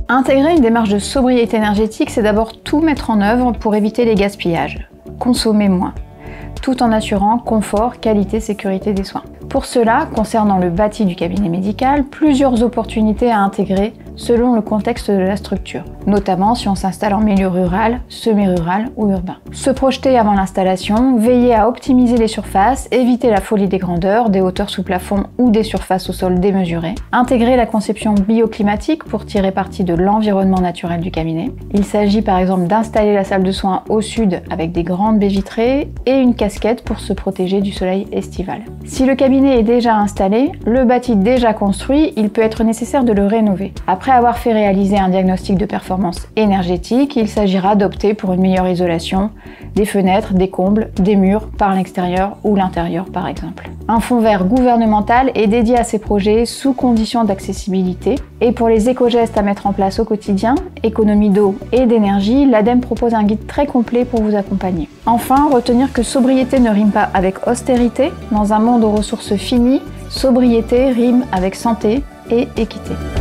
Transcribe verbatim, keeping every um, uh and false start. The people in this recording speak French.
Intégrer une démarche de sobriété énergétique, c'est d'abord tout mettre en œuvre pour éviter les gaspillages, consommer moins, tout en assurant confort, qualité, sécurité des soins. Pour cela, concernant le bâti du cabinet médical, plusieurs opportunités à intégrer selon le contexte de la structure, notamment si on s'installe en milieu rural, semi-rural ou urbain. Se projeter avant l'installation, veiller à optimiser les surfaces, éviter la folie des grandeurs, des hauteurs sous plafond ou des surfaces au sol démesurées, intégrer la conception bioclimatique pour tirer parti de l'environnement naturel du cabinet. Il s'agit par exemple d'installer la salle de soins au sud avec des grandes baies vitrées et une casquette pour se protéger du soleil estival. Si le cabinet est déjà installé, le bâti déjà construit, il peut être nécessaire de le rénover. Après avoir fait réaliser un diagnostic de performance énergétique, il s'agira d'opter pour une meilleure isolation des fenêtres, des combles, des murs par l'extérieur ou l'intérieur par exemple. Un fonds vert gouvernemental est dédié à ces projets sous conditions d'accessibilité. Et pour les éco-gestes à mettre en place au quotidien, économie d'eau et d'énergie, l'ADEME propose un guide très complet pour vous accompagner. Enfin, retenir que sobriété ne rime pas avec austérité. Dans un monde aux ressources finies, sobriété rime avec santé et équité.